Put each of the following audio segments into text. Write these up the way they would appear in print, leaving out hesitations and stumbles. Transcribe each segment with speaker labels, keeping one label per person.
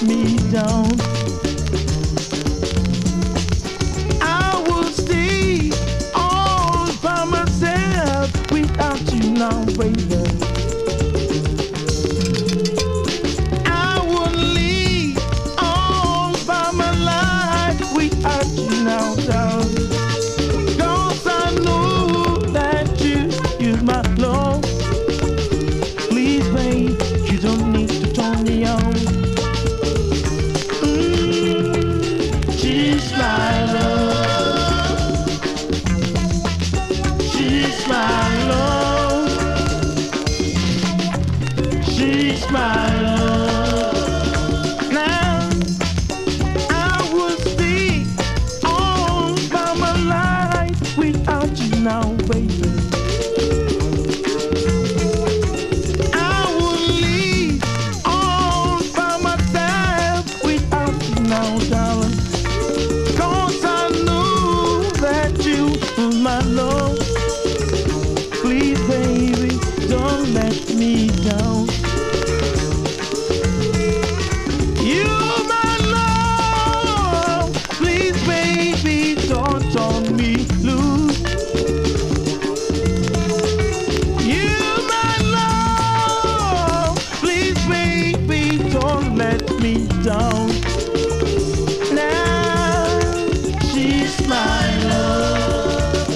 Speaker 1: me down. I will stay all by myself without you now, baby. I will live all by my life without you now, darling. 'Cause I know that you're my love. Please, babe, you don't need to turn me on. She's my love. She's my love. She's my love. Now I will stay all by my life without you now, baby. I will live all by myself without you now, darling. 'Cause I know that you are my love. Please, baby, don't let me down. You're my love. Please, baby, don't turn me loose. You're my love. Please, baby, don't let me down. Now she's my love.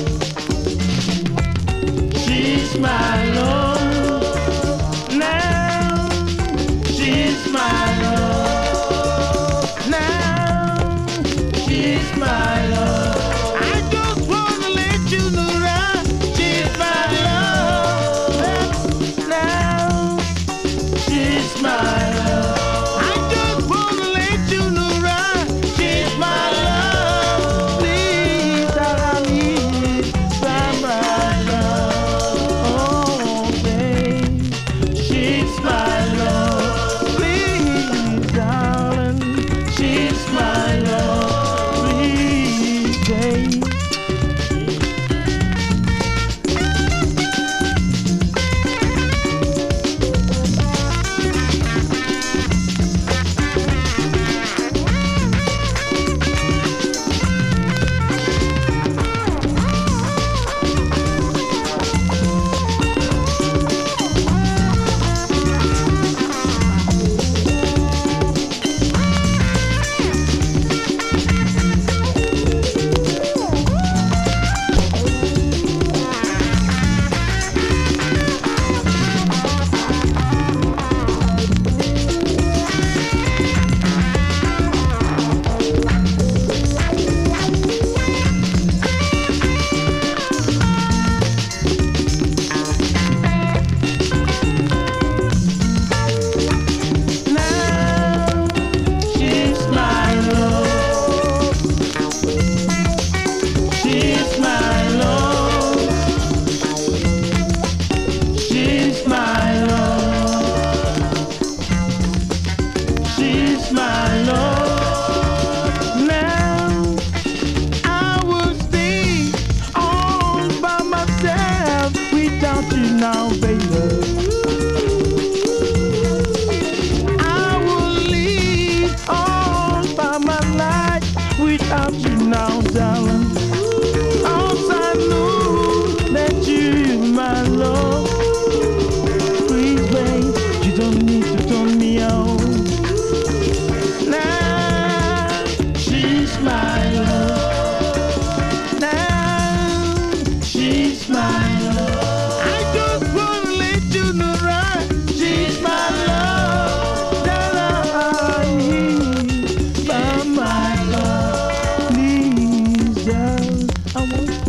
Speaker 1: She's my love. Now she's my love. Now she's my love. I just wanna let you know that she's my love. Now she's my love. I just wanna let you know that she's my love. Please, darling, by my love. Oh, babe, she's my love. Please, darling, she's my love. Please, babe. She's my love. Now I will stay all by myself without you now, baby. I will live all by my life without you now, darling. 'Cause I know that you're my love. Please, babe, you don't need to turn me on. She's my love. Now she's my love. I just wanna let you know that she's my love. Darling, by my love. Please, darling, I want